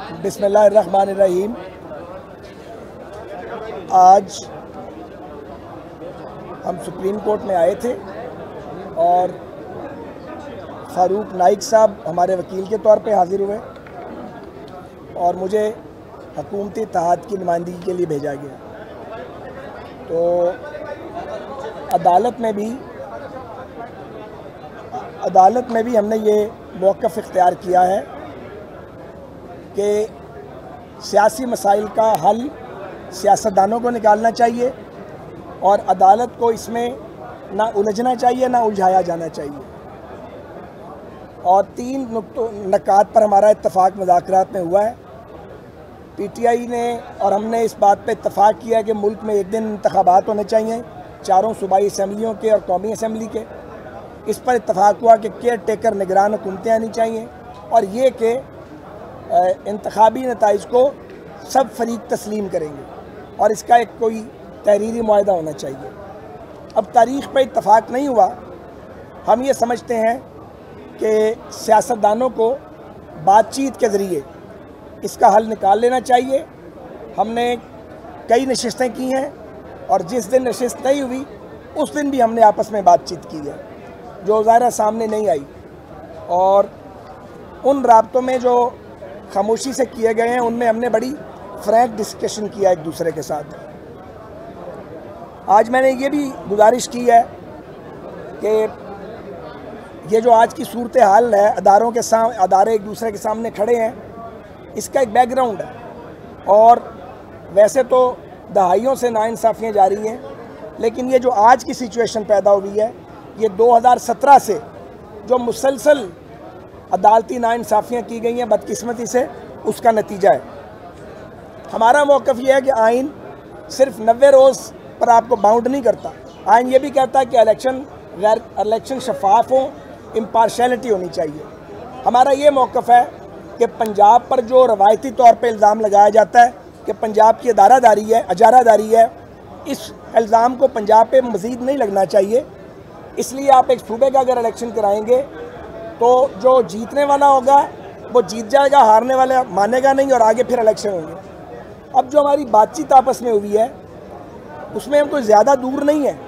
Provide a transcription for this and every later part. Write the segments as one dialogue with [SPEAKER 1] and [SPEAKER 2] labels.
[SPEAKER 1] बिस्मिल्लाहिर्रहमानिर्रहीम। आज हम सुप्रीम कोर्ट में आए थे और फ़ारूक नाइक साहब हमारे वकील के तौर पे हाज़िर हुए और मुझे हुकूमती इत्तेहाद की नुमाइंदगी के लिए भेजा गया। तो अदालत में भी हमने ये मौक़िफ़ इख्तियार किया है कि सियासी मसाइल का हल सियासतदानों को निकालना चाहिए और अदालत को इसमें ना उलझना चाहिए ना उलझाया जाना चाहिए। और 3 नुकात पर हमारा इत्तफ़ाक़ मुज़ाकरात में हुआ है। PTI ने और हमने इस बात पे इत्तफ़ाक़ किया कि मुल्क में एक दिन इंतख़ाबात होने चाहिए, 4 सूबाई असम्बलियों के और कौमी असम्बली के। इस पर इत्तफ़ाक़ हुआ कि केयर टेकर निगरान हुकूमतें आनी चाहिए और ये कि इंतख़ाबी नताइज को सब फरीक तस्लीम करेंगे और इसका एक कोई तहरीरी मुआहदा होना चाहिए। अब तारीख़ पर इत्तफ़ाक़ नहीं हुआ। हम ये समझते हैं कि सियासतदानों को बातचीत के ज़रिए इसका हल निकाल लेना चाहिए। हमने कई नशिस्तें की हैं और जिस दिन नशिस्त नहीं हुई उस दिन भी हमने आपस में बातचीत की है, जो ज़ाहिर सामने नहीं आई। और उन राब्तों में जो खामोशी से किए गए हैं उनमें हमने बड़ी फ्रैंक डिस्कशन किया एक दूसरे के साथ। आज मैंने ये भी गुजारिश की है कि ये जो आज की सूरत हाल है, अदारे एक दूसरे के सामने खड़े हैं, इसका एक बैकग्राउंड है। और वैसे तो दहाइयों से नाइंसाफ़ियाँ जारी हैं, लेकिन ये जो आज की सिचुएशन पैदा हुई है ये 2017 से जो मुसलसल अदालती नाइंसाफ़ियाँ की गई हैं बदकिस्मती से, उसका नतीजा है। हमारा मौक़िफ़ ये है कि आइन सिर्फ 90 रोज़ पर आपको बाउंड नहीं करता। आइन ये भी कहता है कि इलेक्शन शफाफ हो, इम्पार्शलिटी होनी चाहिए। हमारा ये मौक़िफ़ है कि पंजाब पर जो रवायती तौर पे इल्ज़ाम लगाया जाता है कि पंजाब की अजारादारी है, इस इल्ज़ाम को पंजाब पे मज़ीद नहीं लगना चाहिए। इसलिए आप एक सूबे का अगर इलेक्शन कराएंगे तो जो जीतने वाला होगा वो जीत जाएगा, हारने वाला मानेगा नहीं और आगे फिर इलेक्शन होंगे। अब जो हमारी बातचीत आपस में हुई है उसमें हम कोई ज़्यादा दूर नहीं है,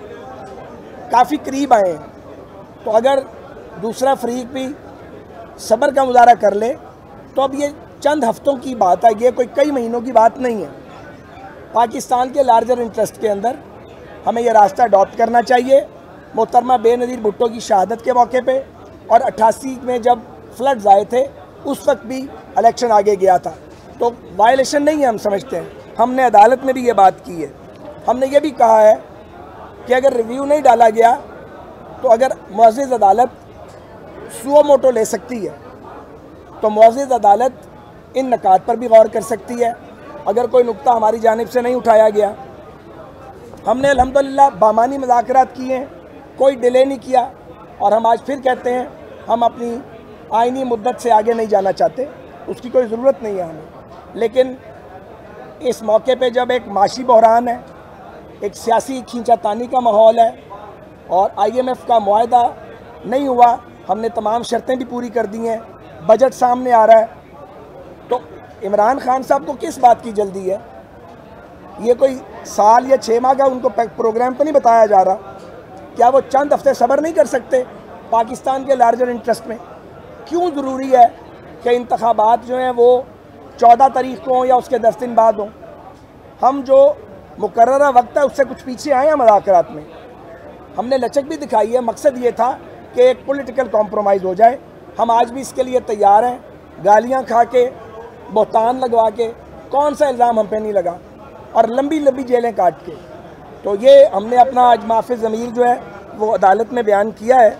[SPEAKER 1] काफ़ी करीब आए हैं। तो अगर दूसरा फरीक भी सब्र का मुजाहरा कर ले तो अब ये चंद हफ्तों की बात है, ये कोई कई महीनों की बात नहीं है। पाकिस्तान के लार्जर इंटरेस्ट के अंदर हमें यह रास्ता अडॉप्ट करना चाहिए। मोहतरमा बेनज़ीर भुट्टो की शहादत के मौके पे और 88 में जब फ्लड्स आए थे उस वक्त भी इलेक्शन आगे गया था, तो वायलेशन नहीं है, हम समझते हैं। हमने अदालत में भी ये बात की है। हमने ये भी कहा है कि अगर रिव्यू नहीं डाला गया तो अगर मुअज़्ज़िज़ अदालत सुओ मोटो ले सकती है तो मुअज़्ज़िज़ अदालत इन नकात पर भी गौर कर सकती है। अगर कोई नुक्ता हमारी जानिब से नहीं उठाया गया, हमने अल्हम्दुलिल्लाह बामानी मुज़ाकरात किए हैं, कोई डिले नहीं किया। और हम आज फिर कहते हैं हम अपनी आइनी मुद्दत से आगे नहीं जाना चाहते, उसकी कोई ज़रूरत नहीं है हमें। लेकिन इस मौके पे जब एक माशी बहरान है, एक सियासी खींचातानी का माहौल है और IMF का मुआहदा नहीं हुआ, हमने तमाम शर्तें भी पूरी कर दी हैं, बजट सामने आ रहा है, तो इमरान खान साहब को किस बात की जल्दी है? ये कोई साल या 6 माह का उनको प्रोग्राम तो नहीं बताया जा रहा? क्या वो चंद हफ्ते सब्र नहीं कर सकते पाकिस्तान के लार्जर इंटरेस्ट में? क्यों ज़रूरी है कि इंतखाबात जो हैं वो 14 तारीख को हों या उसके 10 दिन बाद हों? हम जो मुकर्ररा वक्त है उससे कुछ पीछे आए हैं मुज़ाकरात में। हमने लचक भी दिखाई है। मकसद ये था कि एक पॉलिटिकल कॉम्प्रोमाइज़ हो जाए। हम आज भी इसके लिए तैयार हैं, गालियाँ खा के, बोहतान लगवा के, कौन सा इल्ज़ाम हम पे नहीं लगा, और लंबी लंबी जेलें काट के। तो ये हमने अपना आज माफ़ी ज़मीर जो है वो अदालत में बयान किया है।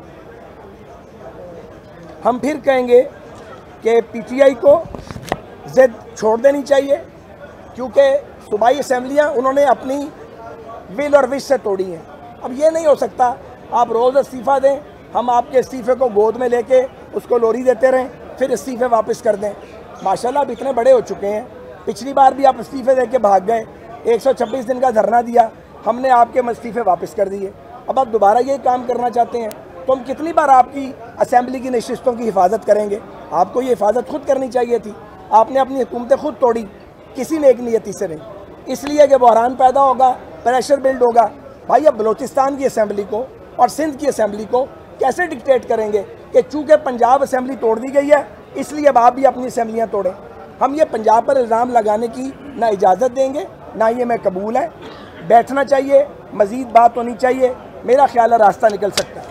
[SPEAKER 1] हम फिर कहेंगे कि PTI को ज़िद छोड़ देनी चाहिए, क्योंकि सूबाई असम्बलियाँ उन्होंने अपनी विल और विश से तोड़ी हैं। अब ये नहीं हो सकता आप रोज़ इस्तीफ़ा दें, हम आपके इस्तीफ़े को गोद में लेके उसको लोरी देते रहें, फिर इस्तीफ़े वापस कर दें। माशाल्लाह आप इतने बड़े हो चुके हैं, पिछली बार भी आप इस्तीफ़े दे के भाग गए, 126 दिन का धरना दिया, हमने आपके इस्तीफ़े वापस कर दिए। अब आप दोबारा यही काम करना चाहते हैं तो हम कितनी बार आपकी असेंबली की नशिस्तों की हिफाजत करेंगे? आपको ये हिफाजत खुद करनी चाहिए थी। आपने अपनी हुकूमतें खुद तोड़ी, किसी ने एक नियति से नहीं, इसलिए कि बहरान पैदा होगा, प्रेशर बिल्ड होगा। भाई अब बलूचिस्तान की असम्बली को और सिंध की असम्बली को कैसे डिक्टेट करेंगे कि चूँकि पंजाब असम्बली तोड़ दी गई है इसलिए अब आप भी अपनी असम्बलियाँ तोड़ें? हम ये पंजाब पर इल्ज़ाम लगाने की ना इजाज़त देंगे, ना ये मैं कबूल है। बैठना चाहिए, मज़ीद बात होनी चाहिए, मेरा ख्याल है रास्ता निकल सकता है।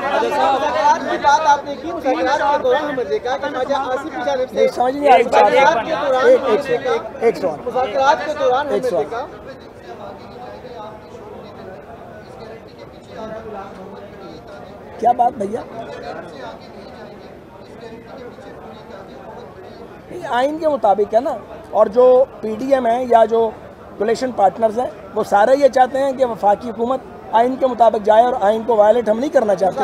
[SPEAKER 1] समझ नहीं आ रही। एक सवाल क्या बात भैया? नहीं, आइन के मुताबिक है ना, और जो पीडीएम है या जो कोलिशन पार्टनर्स हैं वो सारे ये चाहते हैं कि वफाकी हुकूमत आइन के मुताबिक जाए और आइन को वायलेट हम नहीं करना चाहते।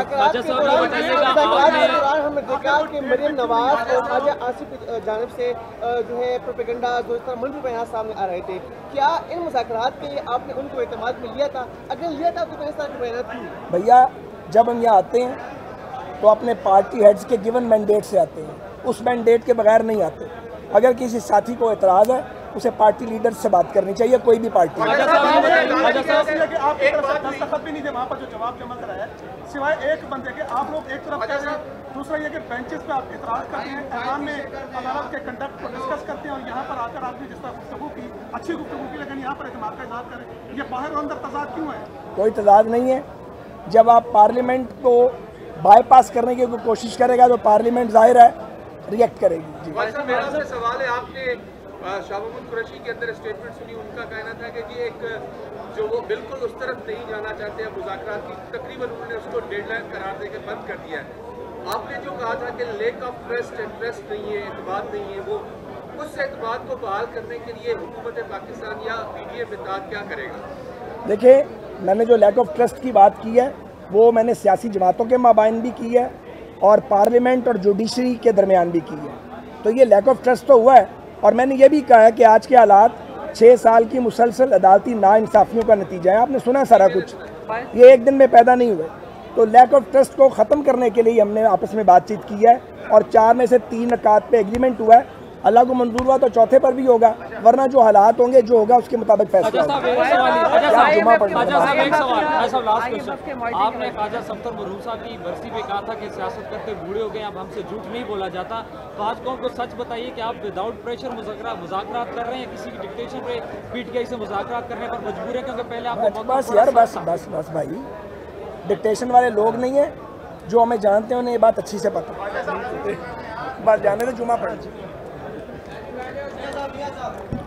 [SPEAKER 2] हमने देखा कि मरियम नवाज और ख्वाजा आसिफ जानिब से जो है प्रोपेगेंडा जो मंफी बयान सामने आ रहे थे, क्या इन मुज़ाकरात के आपने उनको एतमाद में लिया था? अगर लिया था तो इस तरह के बयान क्यों?
[SPEAKER 1] भैया जब हम यहाँ आते हैं तो अपने पार्टी हेड्स के गिवन मैंडेट से आते हैं, उस मैंडेट के बगैर नहीं आते। अगर किसी साथी को एतराज़ है उसे पार्टी लीडर से बात करनी चाहिए, कोई भी पार्टी।
[SPEAKER 3] आप भी नहीं थे वहाँ पर जो जवाब जमा कराया, सिवाय एक बंदे के आप लोग एक तरफ कह रहे हैं, दूसरा ये कि बेंचेस पे आप इतराज़ करते हैं, ऐवान में अदालत के कंडक्ट को डिस्कस करते हैं और यहाँ पर आकर आपने जिस तरह गुफ्तगू की, अच्छी गुफ्तगू की, लेकिन यहाँ पर एतमाद का इजहार करें, ये बाहर और अंदर तजाद क्यों है?
[SPEAKER 1] कोई तजाद नहीं है। जब आप पार्लियामेंट को बाईपास करने की कोशिश करेगा तो पार्लियामेंट जाहिर है रिएक्ट करेगी।
[SPEAKER 4] मेरा से सवाल है, आपने शाह महमूद कुरैशी के अंदर स्टेटमेंट सुनी, उनका कहना था कि जी एक जो वो बिल्कुल उस तरफ नहीं जाना चाहते हैं मुज़ाकरात की, तकरीबन उन्होंने उसको डेडलाइन करार देकर बंद कर दिया है। आपने जो कहा था कि लेक ऑफ ट्रस्ट नहीं है, एतमाद नहीं है, वो उस एतमाद को बहाल करने के लिए हुकूमत पाकिस्तान या पीडीएम इत्तेहाद क्या करेगा?
[SPEAKER 1] देखिए, मैंने जो लैक ऑफ ट्रस्ट की बात की है वो मैंने सियासी जमातों के माबाइन भी की है और पार्लियामेंट और जुडिशरी के दरमियान भी की है। तो ये लैक ऑफ ट्रस्ट तो हुआ है, और मैंने ये भी कहा है कि आज के हालात 6 साल की मुसलसल अदालती नाइंसाफ़ियों का नतीजा है। आपने सुना सारा कुछ, ये एक दिन में पैदा नहीं हुए। तो लैक ऑफ ट्रस्ट को ख़त्म करने के लिए हमने आपस में बातचीत की है और 4 में से 3 नकात पे एग्रीमेंट हुआ है। अल्लाह को मंजूर हुआ तो चौथे पर भी होगा, वरना जो हालात होंगे जो होगा उसके मुताबिक फैसला होगा।
[SPEAKER 5] आपने ख्वाजा सफ्तर मरहूम साहब की बरसी पे कहा था कि सियासत करते बूढ़े हो गए, अब हमसे झूठ नहीं बोला जाता। तो आज कौन को सच बताइए कि आप विदाउट प्रेशर मुज़ाकरात कर रहे हैं, किसी की डिक्टेशन पे पीटीआई से मुज़ाकरात करने पर मजबूर है? क्योंकि पहले आपको
[SPEAKER 1] बस यार बस भाई, डिक्टेशन वाले लोग नहीं है, जो हमें जानते हैं उन्हें ये बात अच्छी से पता। बस जाने दे, जुमा पढ़।